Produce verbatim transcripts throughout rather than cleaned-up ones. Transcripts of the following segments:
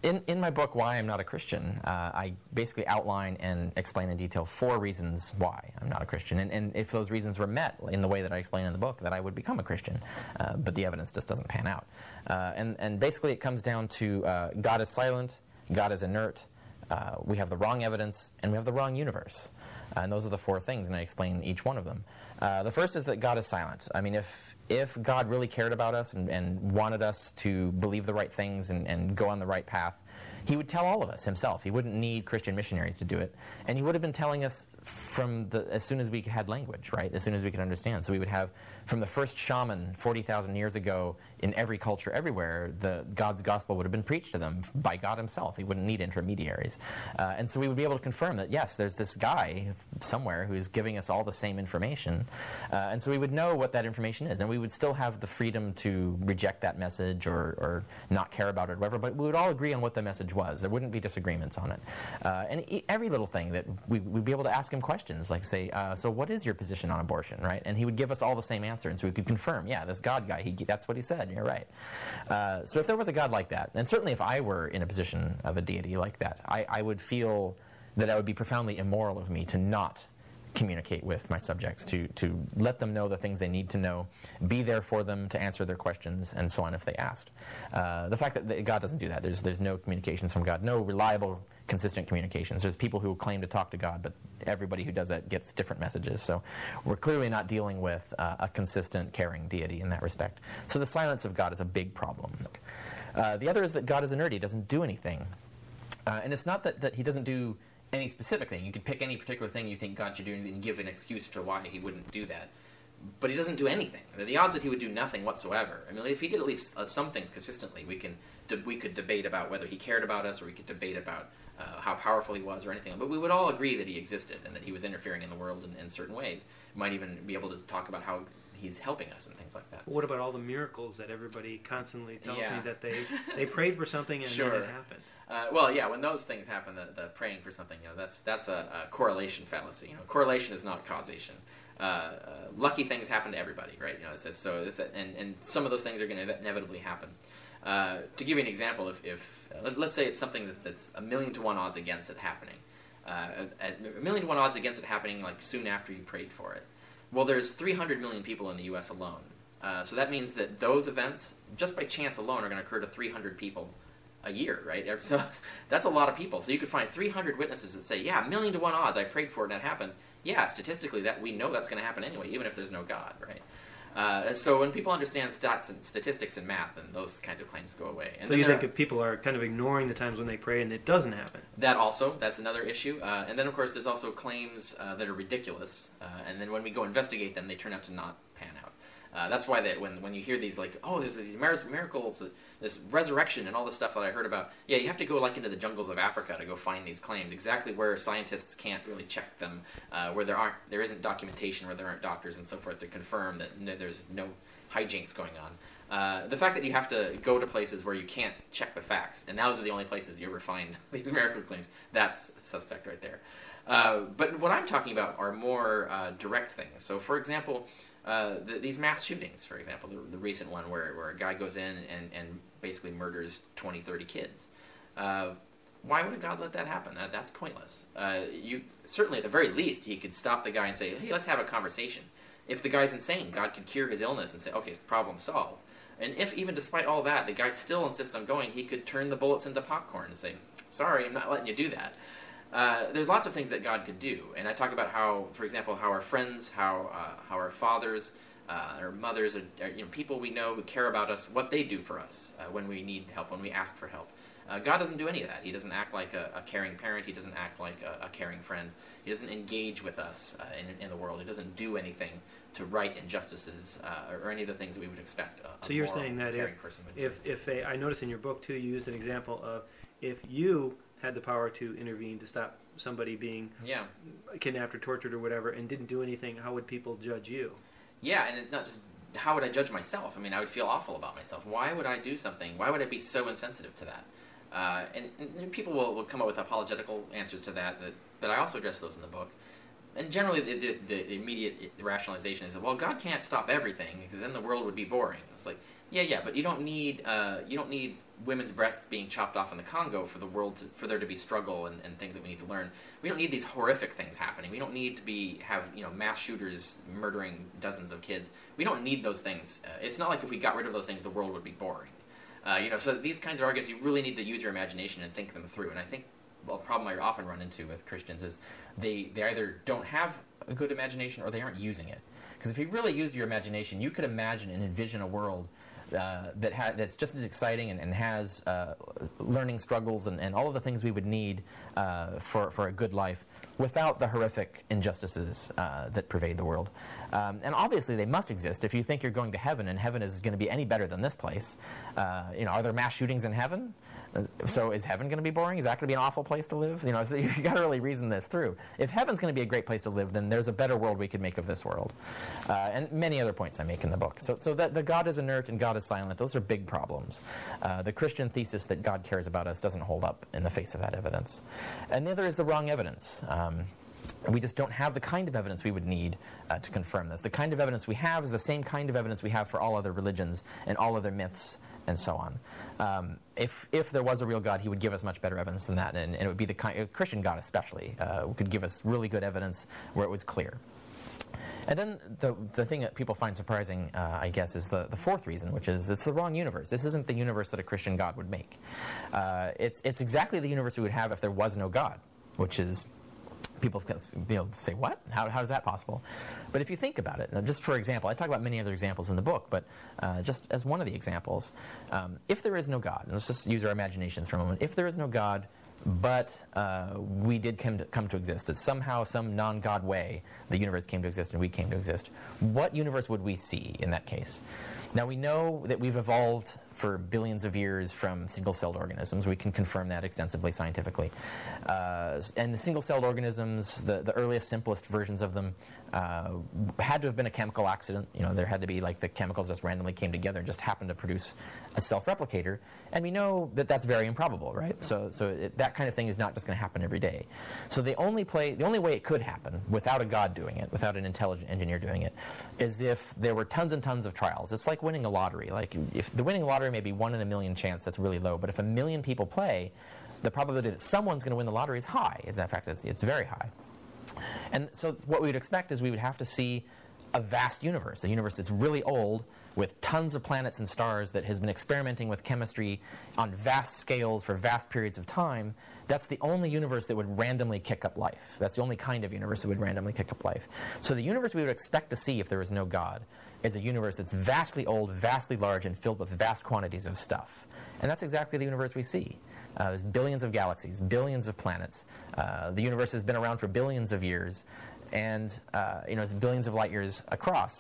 in, in my book, Why I'm Not a Christian, uh, I basically outline and explain in detail four reasons why I'm not a Christian. And, and if those reasons were met in the way that I explain in the book, that I would become a Christian. Uh, but the evidence just doesn't pan out. Uh, and, and basically it comes down to uh, God is silent, God is inert, uh, we have the wrong evidence, and we have the wrong universe. Uh, and those are the four things, and I explain each one of them. Uh, the first is that God is silent. I mean, if if God really cared about us and, and wanted us to believe the right things and, and go on the right path, he would tell all of us himself. He wouldn't need Christian missionaries to do it. And he would have been telling us from the, as soon as we had language, right? As soon as we could understand. So we would have, from the first shaman forty thousand years ago, in every culture everywhere, the God's gospel would have been preached to them by God himself. He wouldn't need intermediaries. Uh, and so we would be able to confirm that, yes, there's this guy somewhere who is giving us all the same information. Uh, and so we would know what that information is. And we would still have the freedom to reject that message or, or not care about it or whatever, but we would all agree on what the message was. There wouldn't be disagreements on it. Uh, and e every little thing that we, we'd be able to ask him questions, like say, uh, so what is your position on abortion, right? And he would give us all the same answer, and so we could confirm, yeah, this God guy, he, that's what he said, you're right. Uh, so if there was a God like that, and certainly if I were in a position of a deity like that, I, I would feel that it would be profoundly immoral of me to not communicate with my subjects, to, to let them know the things they need to know, be there for them to answer their questions, and so on if they asked. Uh, the fact that, that God doesn't do that, there's, there's no communications from God, no reliable, consistent communications. There's people who claim to talk to God, but everybody who does that gets different messages. So we're clearly not dealing with uh, a consistent, caring deity in that respect. So the silence of God is a big problem. Uh, the other is that God is inert. He doesn't do anything. Uh, and it's not that, that he doesn't do any specific thing. You could pick any particular thing you think God should do and give an excuse for why he wouldn't do that. But he doesn't do anything. The odds that he would do nothing whatsoever. I mean, if he did at least uh, some things consistently, we can we could debate about whether he cared about us, or we could debate about uh, how powerful he was or anything. But we would all agree that he existed and that he was interfering in the world in, in certain ways. We might even be able to talk about how he's helping us and things like that. What about all the miracles that everybody constantly tells yeah. me that they, they prayed for something and sure. then it happened? Uh, well, yeah, when those things happen, the, the praying for something, you know, that's that's a, a correlation fallacy. You know, correlation is not causation. Uh, uh, lucky things happen to everybody, right? You know, it's, it's, so it's, and and some of those things are going to inevitably happen. Uh, to give you an example, if, if uh, let, let's say it's something that's, that's a million to one odds against it happening, uh, a, a million to one odds against it happening like soon after you prayed for it. Well, there's three hundred million people in the U S alone, uh, so that means that those events, just by chance alone, are going to occur to three hundred people a year, right? So that's a lot of people. So you could find three hundred witnesses that say, yeah, a million to one odds, I prayed for it and it happened. Yeah, statistically, that we know that's going to happen anyway, even if there's no God, right? Uh, so when people understand stats and statistics and math, then those kinds of claims go away. And so you think if people are kind of ignoring the times when they pray and it doesn't happen? That also, that's another issue. Uh, and then, of course, there's also claims uh, that are ridiculous. Uh, and then when we go investigate them, they turn out to not pan out. Uh, that's why that when, when you hear these, like, oh, there's these miracles, this resurrection and all this stuff that I heard about, yeah, you have to go, like, into the jungles of Africa to go find these claims, exactly where scientists can't really check them, uh, where there aren't, there isn't documentation, where there aren't doctors and so forth to confirm that no, there's no hijinks going on. Uh, the fact that you have to go to places where you can't check the facts, and those are the only places you ever find these miracle claims, that's suspect right there. Uh, but what I'm talking about are more uh, direct things. So, for example, Uh, the, these mass shootings, for example, the, the recent one where, where a guy goes in and, and basically murders twenty, thirty kids. Uh, why would a God let that happen? Uh, that's pointless. Uh, you certainly, at the very least, he could stop the guy and say, hey, let's have a conversation. If the guy's insane, God could cure his illness and say, okay, problem solved. And if, even despite all that, the guy still insists on going, he could turn the bullets into popcorn and say, sorry, I'm not letting you do that. Uh, there's lots of things that God could do, and I talk about how, for example, how our friends, how uh, how our fathers, uh, our mothers, are, are, you know, people we know who care about us, what they do for us uh, when we need help, when we ask for help. Uh, God doesn't do any of that. He doesn't act like a, a caring parent. He doesn't act like a, a caring friend. He doesn't engage with us uh, in, in the world. He doesn't do anything to right injustices uh, or, or any of the things that we would expect a, a so you're moral, saying that caring if, person would if, do. if a, I notice in your book, too, you used an example of if you had the power to intervene to stop somebody being yeah. kidnapped or tortured or whatever and didn't do anything, how would people judge you? Yeah, and it not just, how would I judge myself? I mean, I would feel awful about myself. Why would I do something? Why would I be so insensitive to that? Uh, and, and people will, will come up with apologetical answers to that, that, but I also address those in the book. and generally the, the, the immediate rationalization is that, well, God can't stop everything because then the world would be boring. It's like, yeah, yeah, but you don't need uh, you don't need women's breasts being chopped off in the Congo for the world to, for there to be struggle and, and things that we need to learn. We don't need these horrific things happening. We don't need to be have you know mass shooters murdering dozens of kids. We don't need those things. Uh, it's not like if we got rid of those things, the world would be boring. Uh, you know, so these kinds of arguments, you really need to use your imagination and think them through. And I think, well, a problem I often run into with Christians is they, they either don't have a good imagination or they aren't using it. Because if you really used your imagination, you could imagine and envision a world uh, that ha that's just as exciting and, and has uh, learning struggles and, and all of the things we would need uh, for, for a good life without the horrific injustices uh, that pervade the world. Um, and obviously they must exist. If you think you're going to heaven and heaven is going to be any better than this place, uh, you know, are there mass shootings in heaven? Uh, so is heaven going to be boring? Is that going to be an awful place to live? You know, so you've got to really reason this through. If heaven's going to be a great place to live, then there's a better world we could make of this world. Uh, and many other points I make in the book. So, so that the God is inert and God is silent, those are big problems. Uh, the Christian thesis that God cares about us doesn't hold up in the face of that evidence. And the other is the wrong evidence. Um, We just don't have the kind of evidence we would need uh, to confirm this. The kind of evidence we have is the same kind of evidence we have for all other religions and all other myths and so on. Um, if, if there was a real God, he would give us much better evidence than that, and, and it would be the kind, a Christian God especially, uh, could give us really good evidence where it was clear. And then the, the thing that people find surprising, uh, I guess, is the, the fourth reason, which is it's the wrong universe. This isn't the universe that a Christian God would make. Uh, it's, it's exactly the universe we would have if there was no God, which is... People you know, say, what? How, how is that possible? But if you think about it, now just for example, I talk about many other examples in the book, but uh, just as one of the examples, um, if there is no God, and let's just use our imaginations for a moment, if there is no God, but uh, we did come to, come to exist, that somehow, some non-God way, the universe came to exist and we came to exist, what universe would we see in that case? Now we know that we've evolved for billions of years from single-celled organisms. We can confirm that extensively scientifically. Uh, and the single-celled organisms, the, the earliest, simplest versions of them, uh, had to have been a chemical accident. You know, there had to be like the chemicals just randomly came together and just happened to produce a self-replicator. And we know that that's very improbable, right? So, so it, that kind of thing is not just going to happen every day. So the only play, the only way it could happen without a God doing it, without an intelligent engineer doing it, is if there were tons and tons of trials. It's like winning a lottery. Like if the winning lottery may be one in a million chance, that's really low. But if a million people play, the probability that someone's going to win the lottery is high. In fact, it's, it's very high. And so what we would expect is we would have to see a vast universe, a universe that's really old with tons of planets and stars that has been experimenting with chemistry on vast scales for vast periods of time. That's the only universe that would randomly kick up life. That's the only kind of universe that would randomly kick up life. So the universe we would expect to see if there was no God is a universe that's vastly old, vastly large, and filled with vast quantities of stuff. And that's exactly the universe we see. Uh, there's billions of galaxies, billions of planets. Uh, the universe has been around for billions of years, and uh, you know, it's billions of light years across.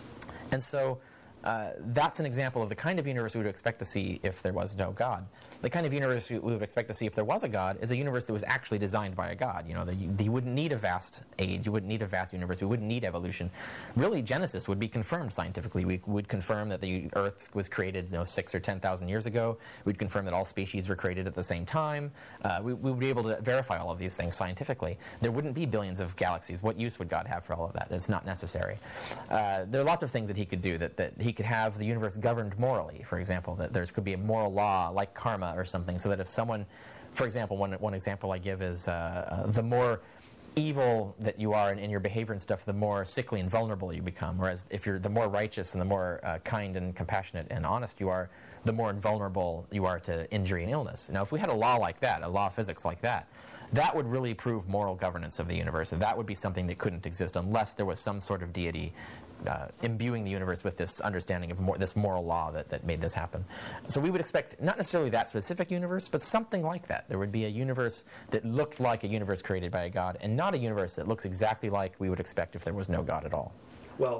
And so uh, that's an example of the kind of universe we would expect to see if there was no God. The kind of universe we would expect to see if there was a God is a universe that was actually designed by a God. You know, the, the, you wouldn't need a vast age. You wouldn't need a vast universe. We wouldn't need evolution. Really, Genesis would be confirmed scientifically. We would confirm that the Earth was created, you know, six or ten thousand years ago. We'd confirm that all species were created at the same time. Uh, we, we would be able to verify all of these things scientifically. There wouldn't be billions of galaxies. What use would God have for all of that? It's not necessary. Uh, there are lots of things that he could do. That, that he could have the universe governed morally, for example. That there could be a moral law like karma or something, so that if someone, for example, one, one example I give is uh, uh, the more evil that you are in, in your behavior and stuff, the more sickly and vulnerable you become. Whereas if you're the more righteous and the more uh, kind and compassionate and honest you are, the more invulnerable you are to injury and illness. Now, if we had a law like that, a law of physics like that, that would really prove moral governance of the universe, and that would be something that couldn't exist unless there was some sort of deity Uh, imbuing the universe with this understanding of more, this moral law that, that made this happen. So we would expect not necessarily that specific universe, but something like that. There would be a universe that looked like a universe created by a God, and not a universe that looks exactly like we would expect if there was no God at all. Well,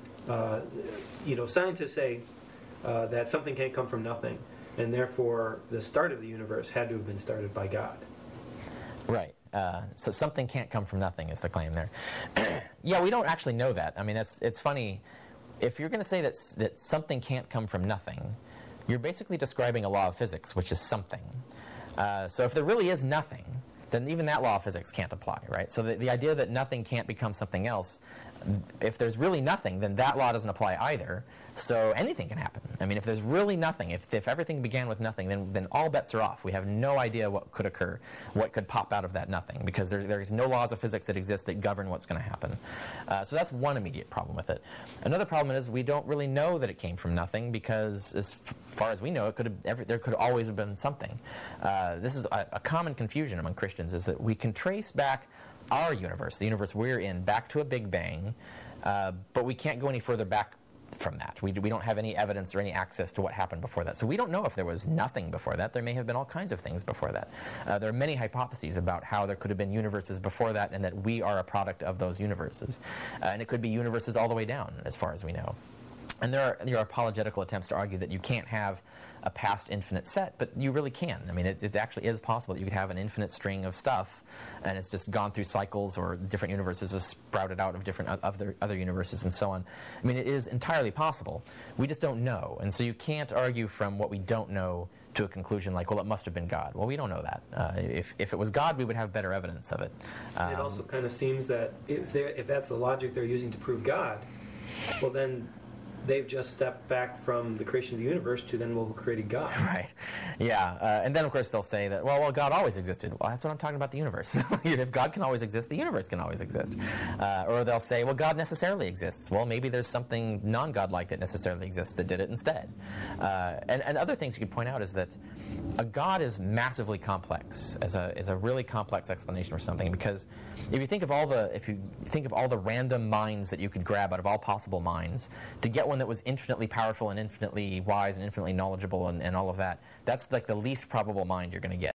uh, you know, scientists say uh, that something can't come from nothing, and therefore the start of the universe had to have been started by God. Right. Uh, so something can't come from nothing is the claim there. Yeah, we don't actually know that. I mean, it's, it's funny. If you're going to say that, that something can't come from nothing, you're basically describing a law of physics, which is something. Uh, so if there really is nothing, then even that law of physics can't apply, right? So the, the idea that nothing can't become something else, if there's really nothing, then that law doesn't apply either. So anything can happen. I mean, if there's really nothing, if, if everything began with nothing, then, then all bets are off. We have no idea what could occur, what could pop out of that nothing, because there, there's no laws of physics that exist that govern what's going to happen. Uh, so that's one immediate problem with it. Another problem is we don't really know that it came from nothing, because as far as we know, it could have every, there could always have been something. Uh, this is a, a common confusion among Christians, is that we can trace back our universe, the universe we're in, back to a Big Bang, uh, but we can't go any further back from that. We, we don't have any evidence or any access to what happened before that. So we don't know if there was nothing before that. There may have been all kinds of things before that. Uh, there are many hypotheses about how there could have been universes before that, and that we are a product of those universes. Uh, and it could be universes all the way down, as far as we know. And there are, there are apologetical attempts to argue that you can't have a past infinite set, but you really can. I mean, it, it actually is possible that you could have an infinite string of stuff, and it's just gone through cycles, or different universes have sprouted out of different other, other universes and so on. I mean, it is entirely possible. We just don't know. And so you can't argue from what we don't know to a conclusion like, well, it must have been God. Well, we don't know that. Uh, if, if it was God, we would have better evidence of it. Um, it also kind of seems that if, if that's the logic they're using to prove God, well, then they've just stepped back from the creation of the universe to then, well, who created God? Right. Yeah. Uh, and then, of course, they'll say that, well, well, God always existed. Well, that's what I'm talking about, the universe. If God can always exist, the universe can always exist. Uh, or they'll say, well, God necessarily exists. Well, maybe there's something non-God-like that necessarily exists that did it instead. Uh, and, and other things you could point out is that a God is massively complex, as a, is a really complex explanation for something, because if you think of all the if you think of all the random minds that you could grab out of all possible minds to get one that was infinitely powerful and infinitely wise and infinitely knowledgeable and, and all of that, that's like the least probable mind you're going to get.